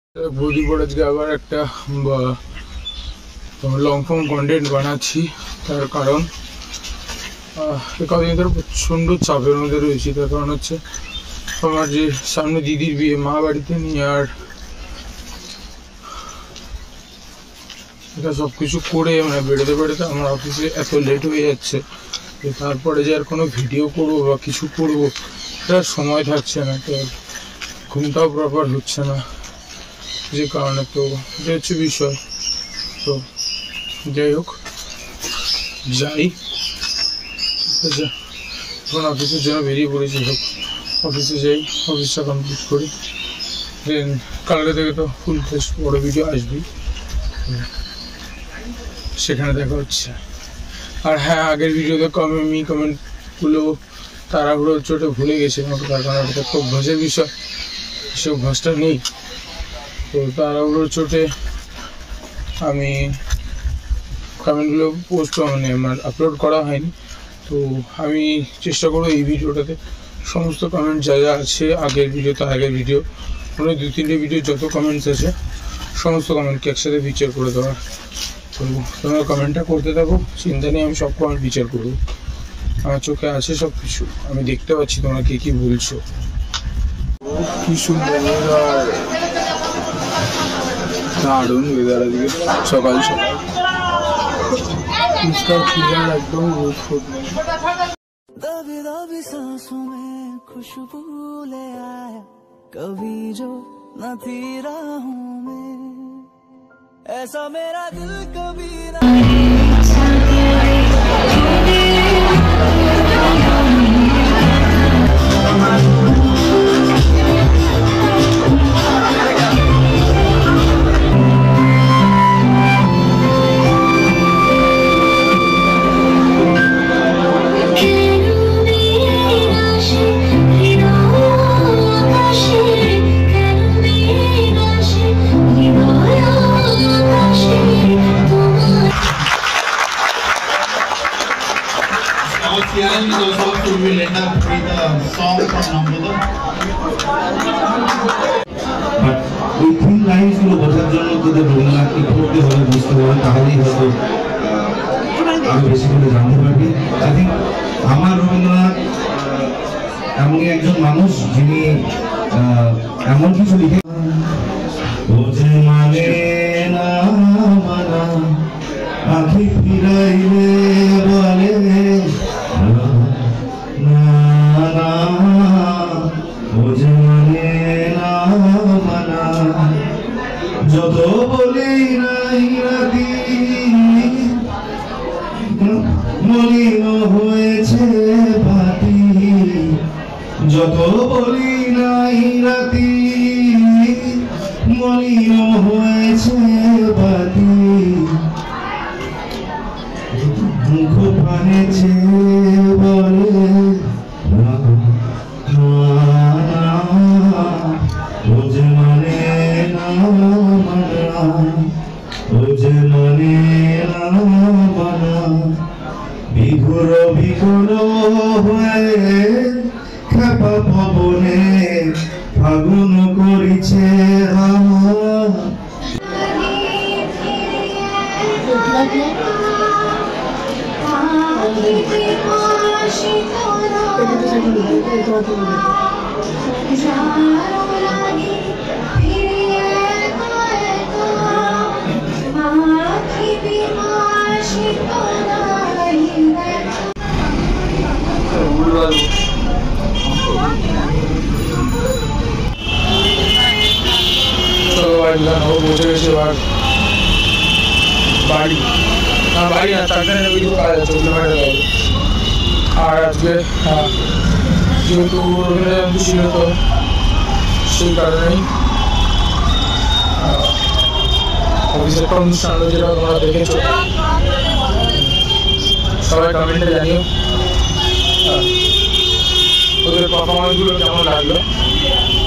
বৌদি পর আজকে আবার একটা লং ফর্ম কন্টেন্ট বানাচ্ছি। তার কারণ কদিন ধরে প্রচণ্ড চাপের মধ্যে রয়েছি। তার কারণ হচ্ছে আমার যে সামনে দিদির বিয়ে মা বাড়িতে নিয়ে, আর এটা সব কিছু করে মানে বেরোতে বেরোতে আমার অফিসে এত লেট হয়ে যাচ্ছে যে তারপরে যে আর কোনো ভিডিও করবো বা কিছু করবো তার সময় থাকছে না। তো ঘুমটাও প্রপার হচ্ছে না, যে কারণে তো এটা হচ্ছে বিষয়। তো যাই হোক, যাই আচ্ছা, এখন অফিসের জন্য বেরিয়ে পড়েছি। হোক অফিসে যাই, অফিসটা কমপ্লিট করি, দেন কালকে থেকে তো ফুল ফ্রেশ বড় ভিডিও আসবেই, সেখানে দেখা হচ্ছে। আর হ্যাঁ, আগের ভিডিওতে কমেন্টগুলো তাড়াহুড়ো চোটে ভুলে গেছিলাম, তার কারণে ওটা খুব অভ্যাসের বিষয়, সে অভ্যাসটা নেই। তো তাড়াহুড়োর চোটে আমি কমেন্টগুলো আমার আপলোড করা হয়নি। তো আমি চেষ্টা করবো এই ভিডিওটাতে সমস্ত কমেন্ট যা যা আছে আগের ভিডিও, তার আগের ভিডিও, মানে 2-3টে ভিডিও যত কমেন্টস আছে সমস্ত কমেন্টকে একসাথে ফিচার করে দেওয়ার। তো তোমরা কমেন্টটা করতে থাকো, চিন্তা নেই, আমি সব কমেন্ট ফিচার করবো। আমার চোখে আছে সব কিছু, আমি দেখতে পাচ্ছি তোমরা কে কী বলছো। কি সুন্দর ওয়েদার, দারুণ ওয়েদার আজকে, সকাল সকাল इसका क्लियर एकदम रोज फूट नहीं। दबी दबी सांसों में खुशबू ले आया, कभी जो न थी राहों में, ऐसा मेरा दिल कभी ना। We will end up with a song from Nambuda. But ওই তিন লাইনগুলো বোঝার জন্য তোদের রবীন্দ্রনাথকে পড়তে হবে, বুঝতে হবে, তাহলেই হয়তো আরো বেশি করে জানতে পারবি। আই থিঙ্ক আমার রবীন্দ্রনাথ এমনই একজন মানুষ যিনি এমন কিছু লিখে মানে না মানা আখি ফিরাইলে বলে যত বলি নাই রাতি মলিন হয়েছে বাতি, যত বলি নাই রাতি মলিন হয়েছে বাতি, মুখ পানেছে বলে ও যে মানে না মানা, ও যে মানে না মানা, বিঘুর বিঘুর হয়ে খেপা পবনে ফাগুন করিছে আমার। বসে গেছে এবার বাড়ি না, বাড়ি না, তার জন্য ওই কাজ আছে, আর আজকে যেহেতু রবীন্দ্র জয়ন্তী ছিল তো সেই কারণেই অফিসের একটা অনুষ্ঠান হলো, যেটা তোমরা দেখেছো। সবাই কমেন্টে জানিও ওদের পারফরমেন্সগুলো কেমন লাগলো।